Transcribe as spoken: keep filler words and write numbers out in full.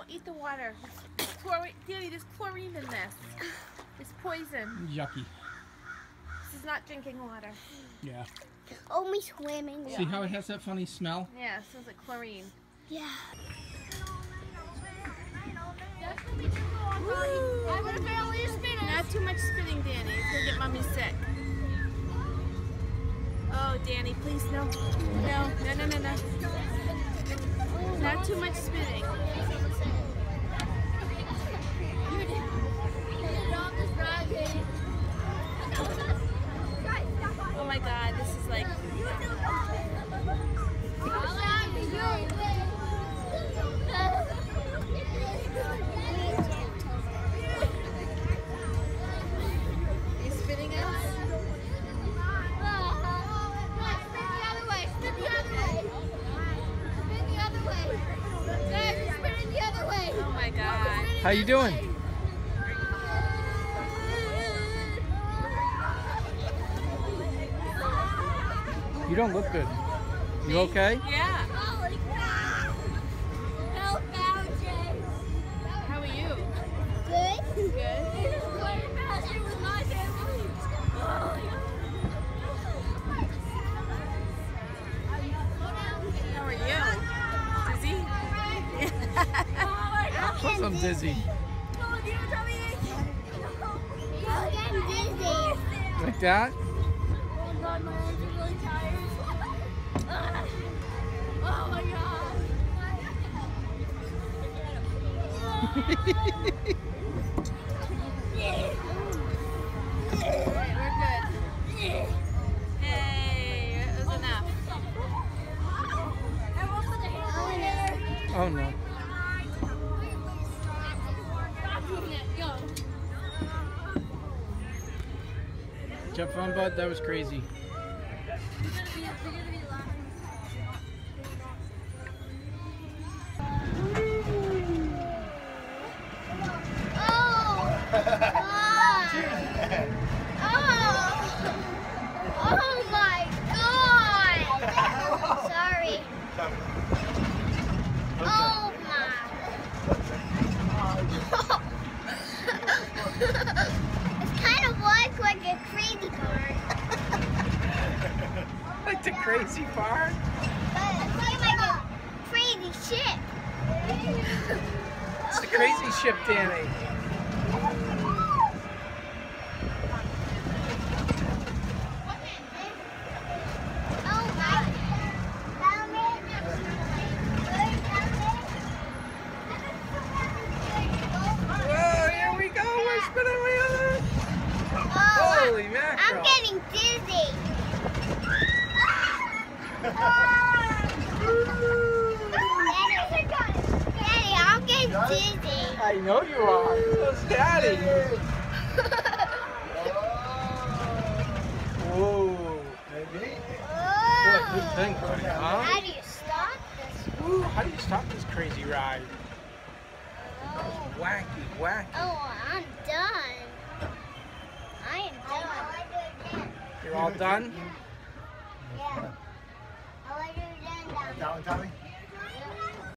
eat the water. It's chlorine. Danny, there's chlorine in this. It's poison. Yucky. This is not drinking water. Yeah. Only swimming. See how it has that funny smell? Yeah, it smells like chlorine. Yeah. Not too much spitting, Danny. It's gonna get mommy sick. Oh, Danny, please, no. No, no, no, no, no. Not too much spitting. Oh my God, this is like... You spitting us? Oh my God. How you doing? You don't look good. You okay? Yeah. How are you? Good. Good. How are you? Dizzy? Of course I'm dizzy. I'm getting dizzy. Like that? Oh God, my hands are really tired. Oh my God. Alright, we're good. Hey, it was enough. Oh no. Did you have fun, bud? That was crazy. Oh my God! Sorry. Oh my. It's kind of like like a crazy part. Like the crazy part? But it's like a crazy ship. It's the crazy ship, Danny. Holy mackerel. I'm getting dizzy. Daddy, I'm getting dizzy. I know you are. So's Daddy. Whoa. What a good thing, buddy, huh? How do you stop this? Ooh, how do you stop this crazy ride? That was wacky, wacky. Oh, I'm done. I am done. You're all done? Yeah. I want to do it then. Down, Tommy?